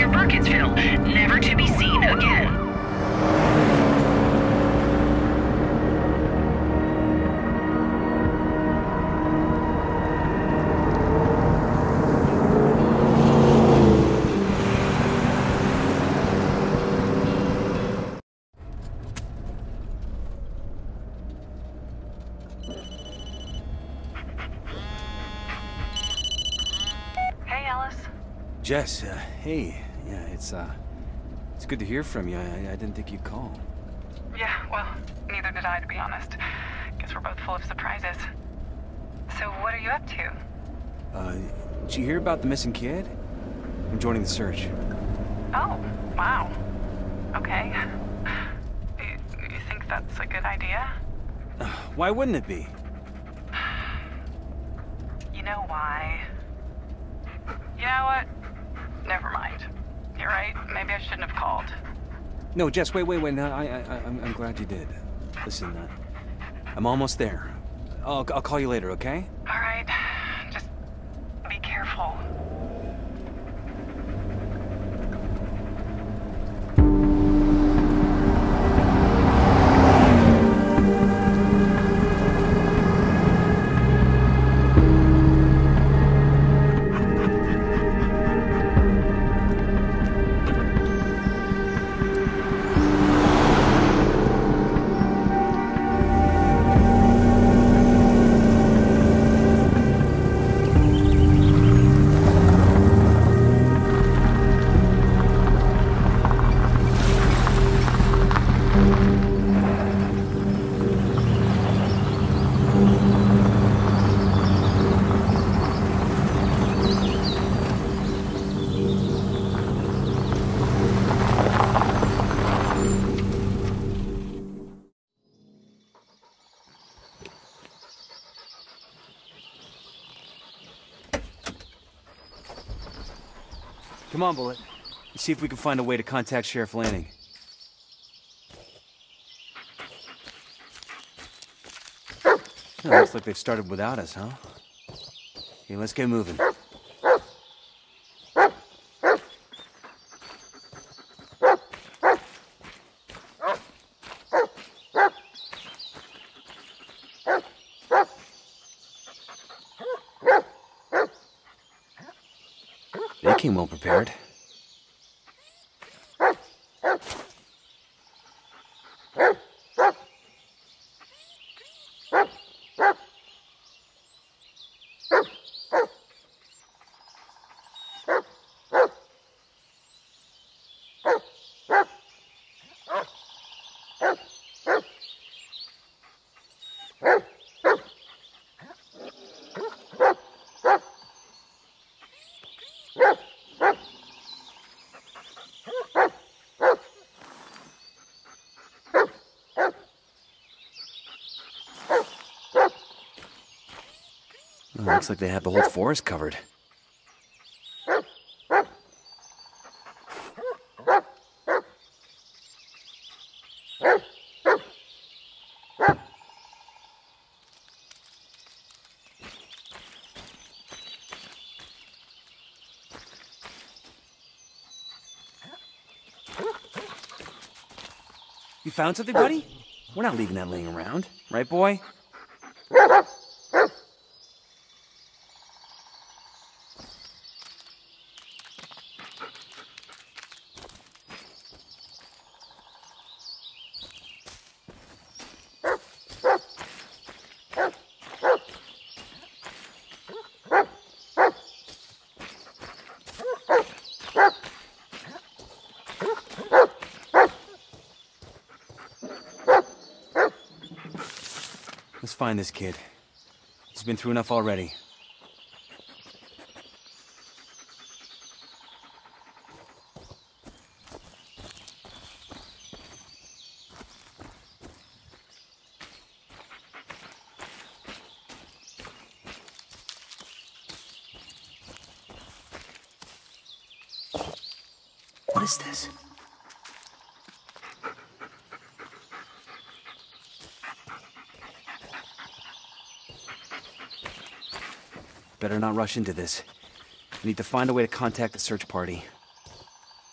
near Burkittsville, never to be seen again. Hey, Ellis. Jess, hey. Yeah, it's good to hear from you. I didn't think you'd call. Yeah, well, neither did I, to be honest. Guess we're both full of surprises. So what are you up to? Did you hear about the missing kid? I'm joining the search. Oh, wow. Okay. You think that's a good idea? Why wouldn't it be? You know why? You know what? Never mind. You're right. Maybe I shouldn't have called. No, Jess, wait. No, I'm glad you did. Listen, I'm almost there. I'll call you later, okay? All right. Just be careful. Come on, Bullet. Let's see if we can find a way to contact Sheriff Lanning. Oh, looks like they've started without us, huh? Okay, let's get moving. They came well prepared. Oh, looks like they have the whole forest covered. You found something, buddy? We're not leaving that laying around, right, boy? Let's find this kid. He's been through enough already. What is this? Better not rush into this. I need to find a way to contact the search party.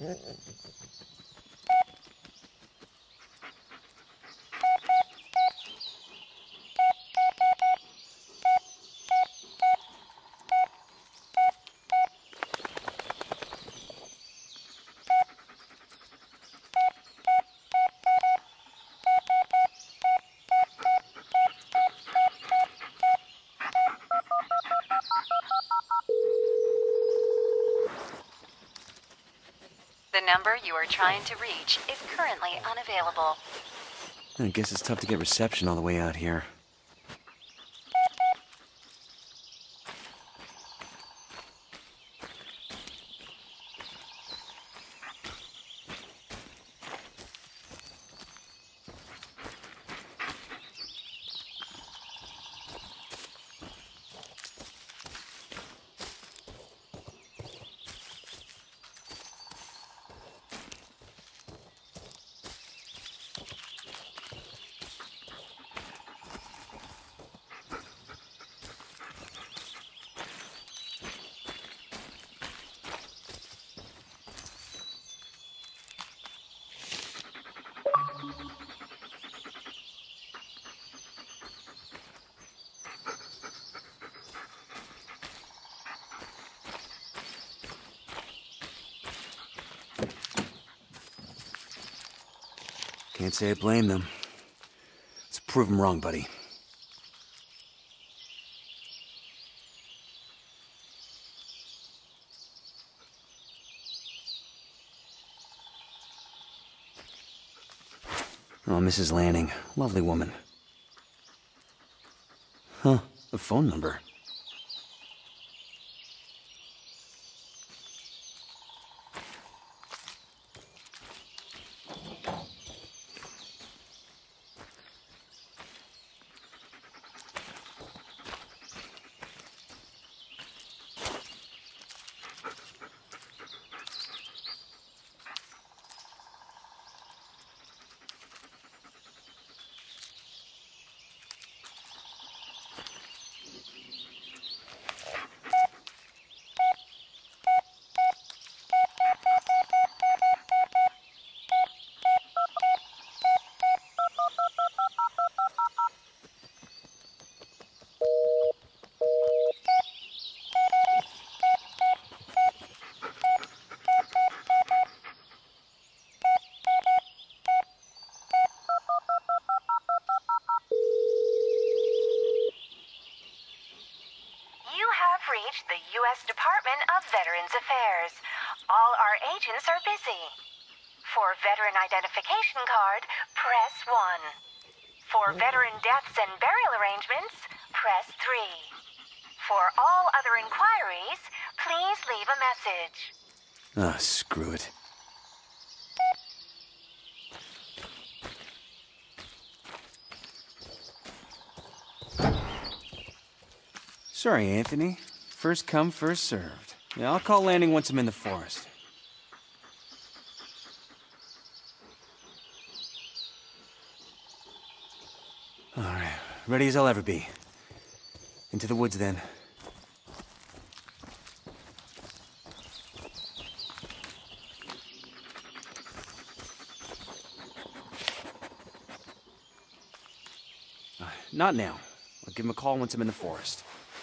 The number you are trying to reach is currently unavailable. I guess it's tough to get reception all the way out here. Can't say I blame them. Let's prove them wrong, buddy. Oh, Mrs. Lanning. Lovely woman. Huh. A phone number. reached the U.S. Department of Veterans Affairs. All our agents are busy. For veteran identification card, press 1. For veteran deaths and burial arrangements, press 3. For all other inquiries, please leave a message. Ah, screw it. Sorry, Anthony. First come, first served. Yeah, I'll call landing once I'm in the forest. All right, ready as I'll ever be. Into the woods, then. Not now. I'll give him a call once I'm in the forest.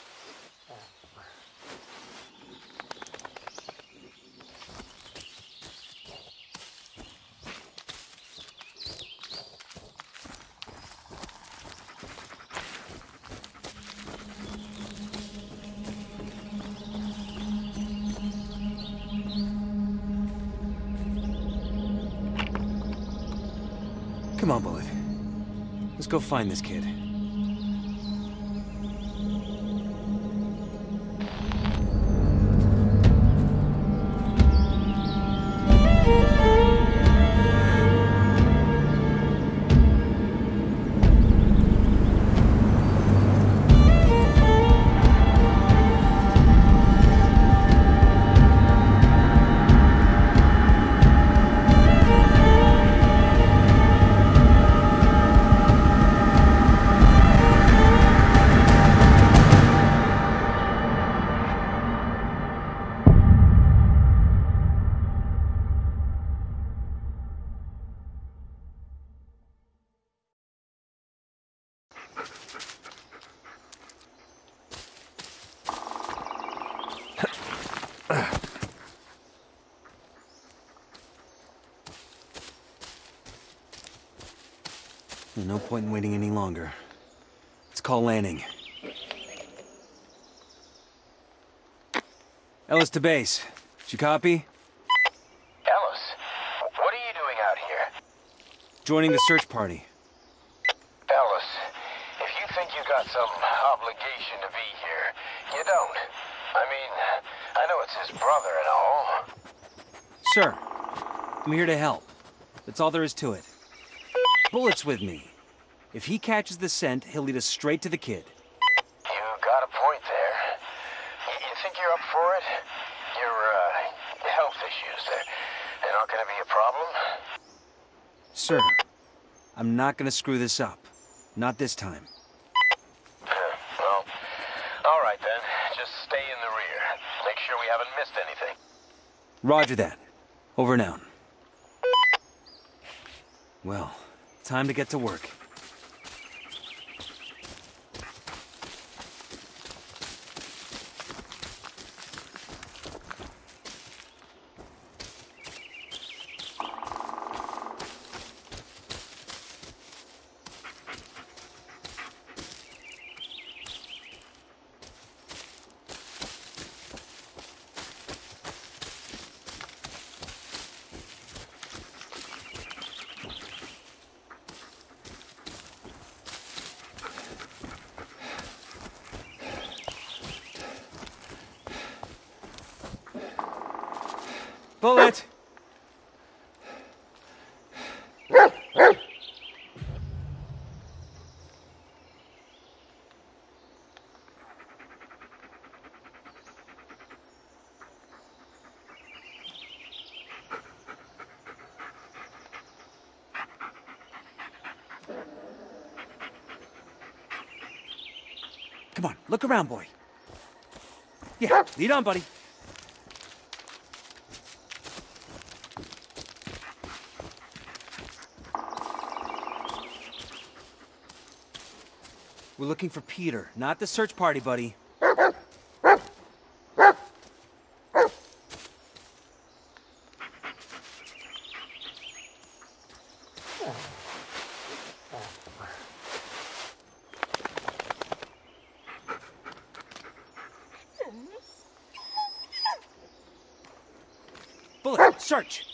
Come on, Bullet. Let's go find this kid. No point in waiting any longer. Let's call landing. Ellis to base. Did you copy? Ellis, what are you doing out here? Joining the search party. Ellis, if you think you got some obligation to be here, you don't. I mean, I know it's his brother and all. Sir, I'm here to help. That's all there is to it. Bullet's with me. If he catches the scent, he'll lead us straight to the kid. You got a point there. You think you're up for it? Your health issues, they're not gonna be a problem? Sir, I'm not gonna screw this up. Not this time. Well, all right then. Just stay in the rear. Make sure we haven't missed anything. Roger that. Over and out. Well, time to get to work. Bullet! Come on, look around, boy. Yeah, lead on, buddy. We're looking for Peter, not the search party, buddy. Bullet, search!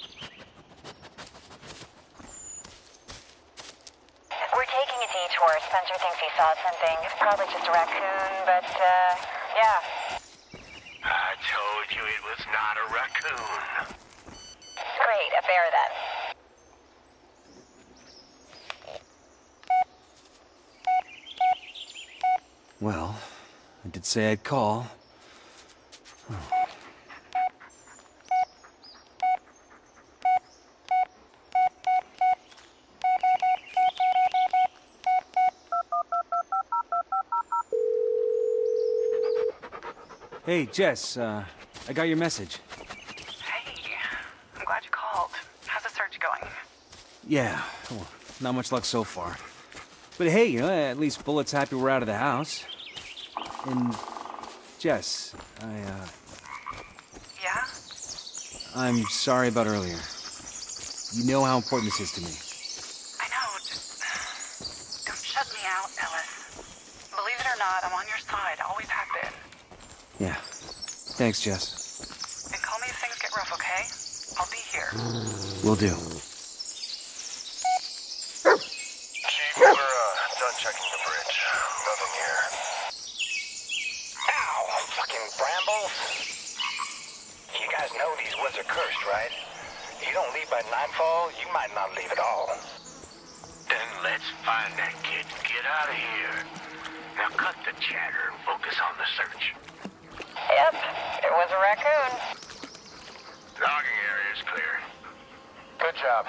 We're taking a detour. Spencer thinks he saw something. It's probably just a raccoon, but, yeah. I told you it was not a raccoon. Great, a bear then. Well, I did say I'd call. Oh. Hey, Jess, I got your message. Hey, I'm glad you called. How's the search going? Yeah, well, not much luck so far. But hey, you know, at least Bullet's happy we're out of the house. And, Jess, Yeah? I'm sorry about earlier. You know how important this is to me. I know, just don't shut me out, Ellis. Believe it or not, I'm on your side, always have been. Yeah. Thanks, Jess. And call me if things get rough, okay? I'll be here. Will do. Chief, we're done checking the bridge. Nothing here. Ow! Fucking brambles! You guys know these woods are cursed, right? You don't leave by nightfall, you might not leave at all. Then let's find that kid and get out of here. Now cut the chatter and focus on the search. Yep, it was a raccoon. Logging area is clear. Good job.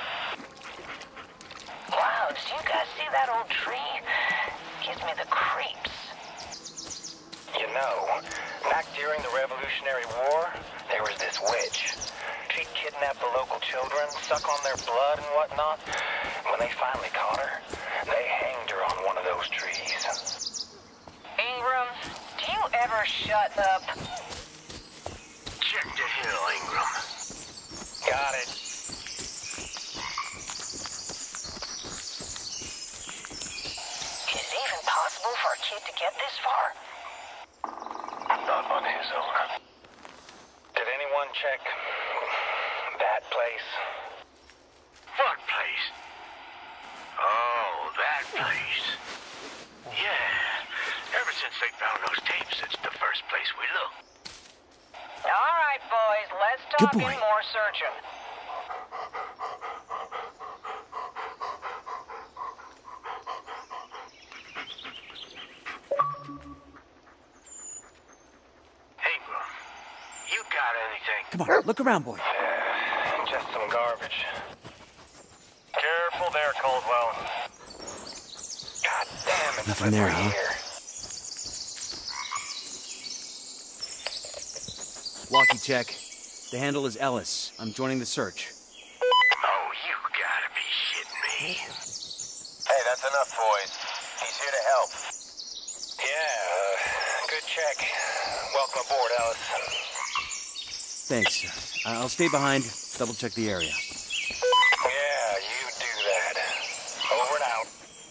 Wow, did you guys see that old tree? Gives me the creeps. You know, back during the Revolutionary War, there was this witch. She'd kidnap the local children, suck on their blood and whatnot. When they finally caught her, they hanged her on one of those trees. Ingram, do you ever shut up? Check the hill, Ingram. Got it. impossible for a kid to get this far? Not on his own. Did anyone check that place? What place? Oh, that place. Yeah. Ever since they found those tapes, it's the first place we looked. All right, boys, let's Good talk boy. in more searching. Hey, bro. You got anything? Come on, look around, boy. Just some garbage. Careful there, Caldwell. God damn it. Nothing there, huh? Walkie check. The handle is Ellis. I'm joining the search. Oh, you gotta be shitting me. Hey, that's enough, boys. He's here to help. Yeah, good check. Welcome aboard, Ellis. Thanks. I'll stay behind, double check the area. Yeah, you do that. Over and out.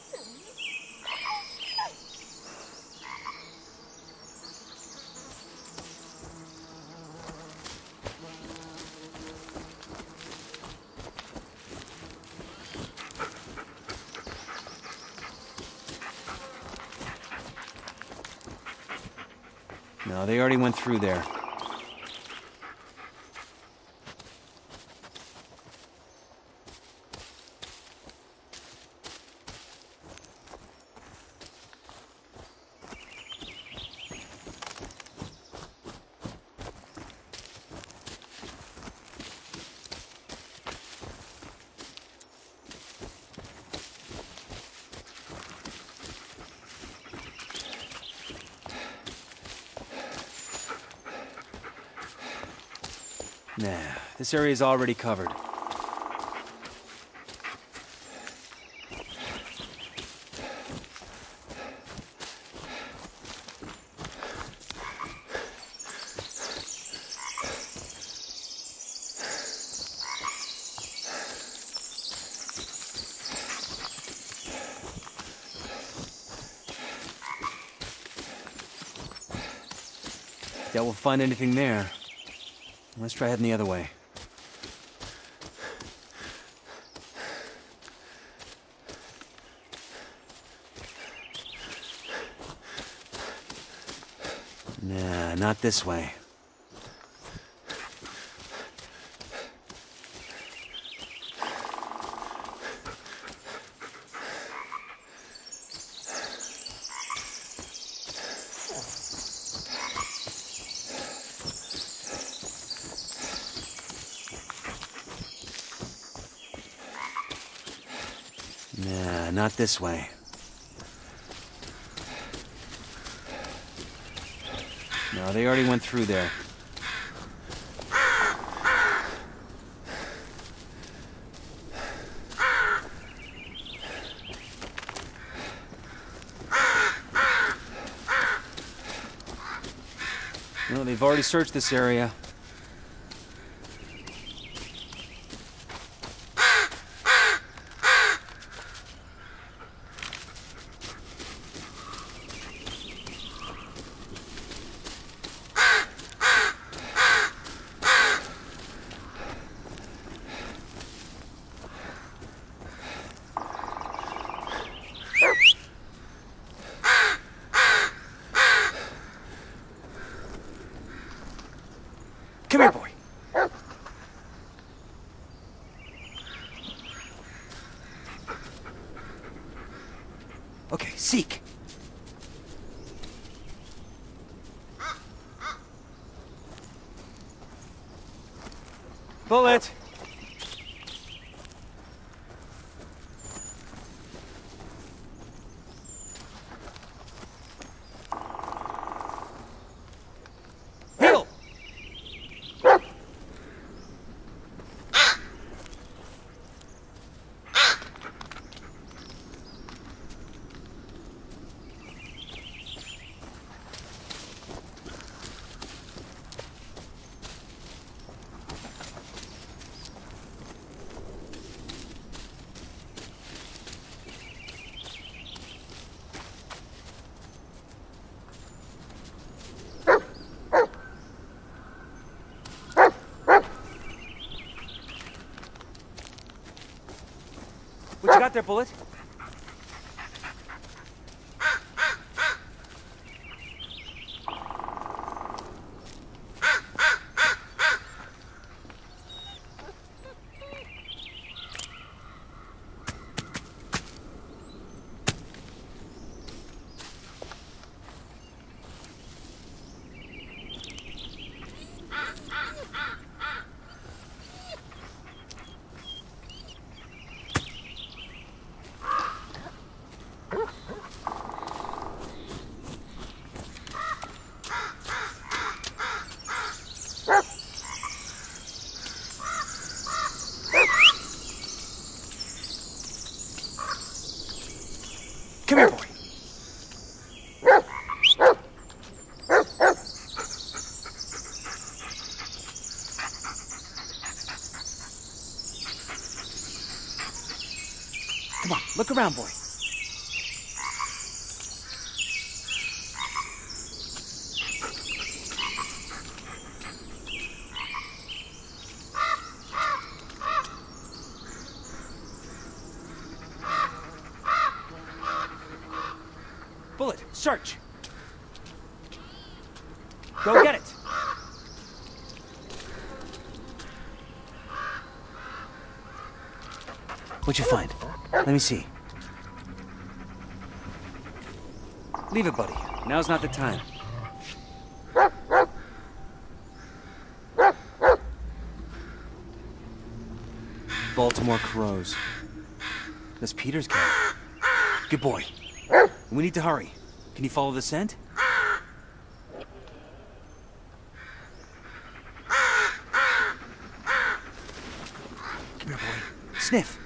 No, they already went through there. Nah, this area is already covered. Doubt we'll find anything there. Let's try heading the other way. Nah, not this way. Nah, not this way. No, they already went through there. No, they've already searched this area. Come here, boy. Okay, seek. Bullet. Hill. there, Bullet. Come here, boy. Come on, look around, boy. Bullet, search. Go get it. What'd you find? Let me see. Leave it, buddy. Now's not the time. Baltimore crows. That's Peter's cat. Good boy. We need to hurry. Can you follow the scent? Come here, boy. Sniff.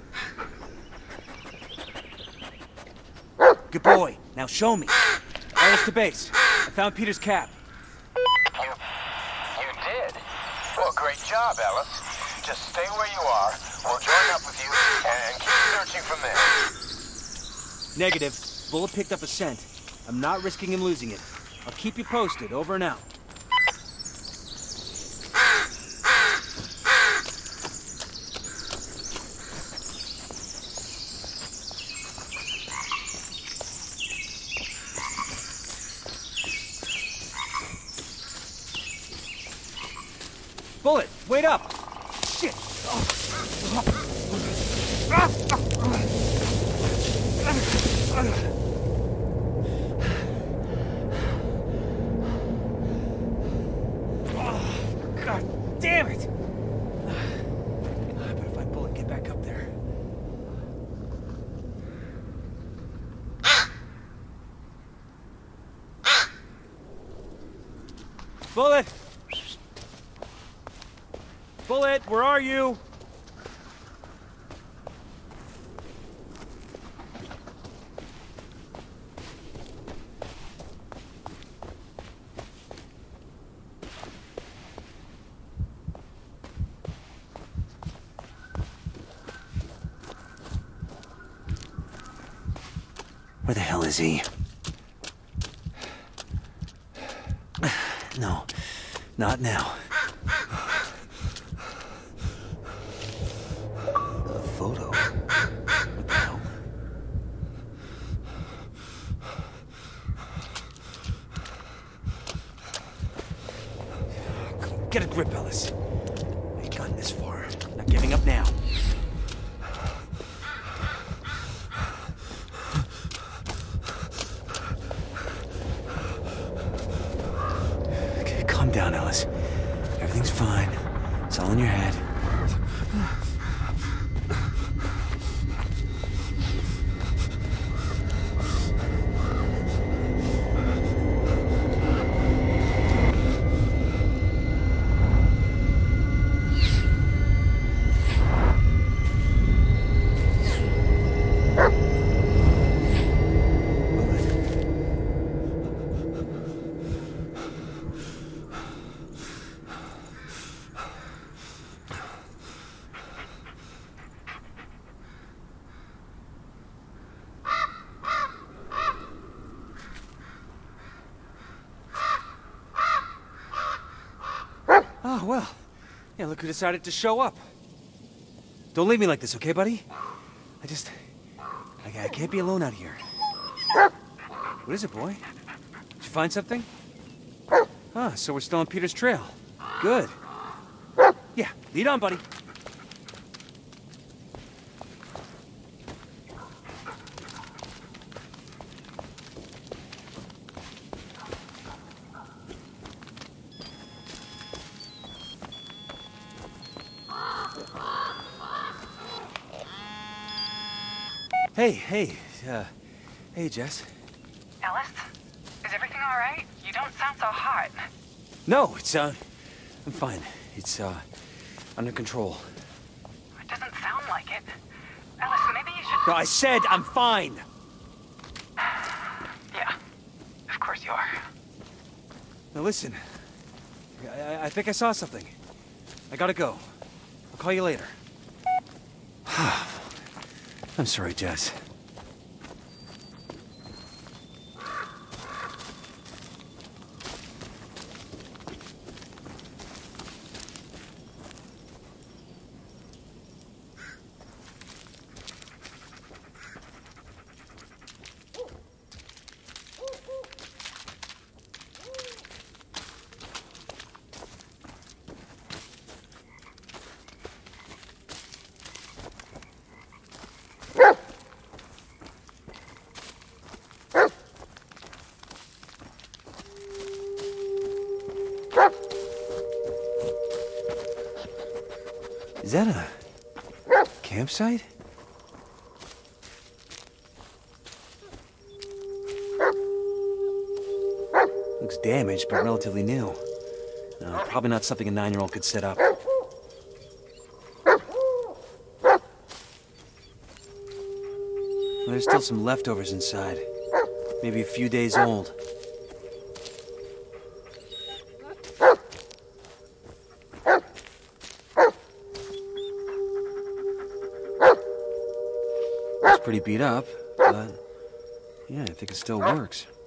Good boy. Now show me. Ellis to base. I found Peter's cap. You did? Well, great job, Ellis. Just stay where you are. We'll join up with you and keep searching from there. Negative. Bullet picked up a scent. I'm not risking him losing it. I'll keep you posted. Over and out. Bullet, wait up! Shit! God damn it! I better find Bullet and get back up there. Bullet! Bullet, where are you? Where the hell is he? No, not now. A photo? What the hell? Get a grip, Ellis. I ain't gotten this far. Not giving up now. Okay, calm down, Ellis. Everything's fine. It's all in your head. Oh, well. Yeah, look who decided to show up. Don't leave me like this, okay, buddy? I I can't be alone out here. What is it, boy? Did you find something? Ah, so we're still on Peter's trail. Good. Yeah, lead on, buddy. Hey, Jess. Ellis? Is everything all right? You don't sound so hot. No, I'm fine. It's, under control. It doesn't sound like it. Ellis, maybe you should... No, I said I'm fine! Yeah, of course you are. Now listen, I think I saw something. I gotta go. I'll call you later. I'm sorry, Jess. Is that a campsite? Looks damaged, but relatively new. No, probably not something a 9-year-old could set up. There's still some leftovers inside. Maybe a few days old. It's pretty beat up, but yeah, I think it still works.